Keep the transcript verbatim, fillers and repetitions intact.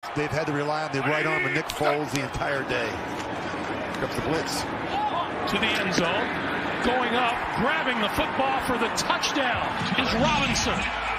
they've had to rely on the right arm of Nick Foles the entire day. Here comes the blitz. To the end zone. Going up, grabbing the football for the touchdown is Robinson.